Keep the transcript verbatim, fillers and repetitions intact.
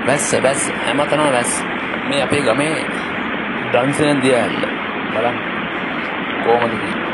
වැස්ස වැස්ස හැමතැනම වැස්ස. මේ අපේ ගමේ දන්සෙන් දියඇල්ල බලන්න කොහොමද කියලා.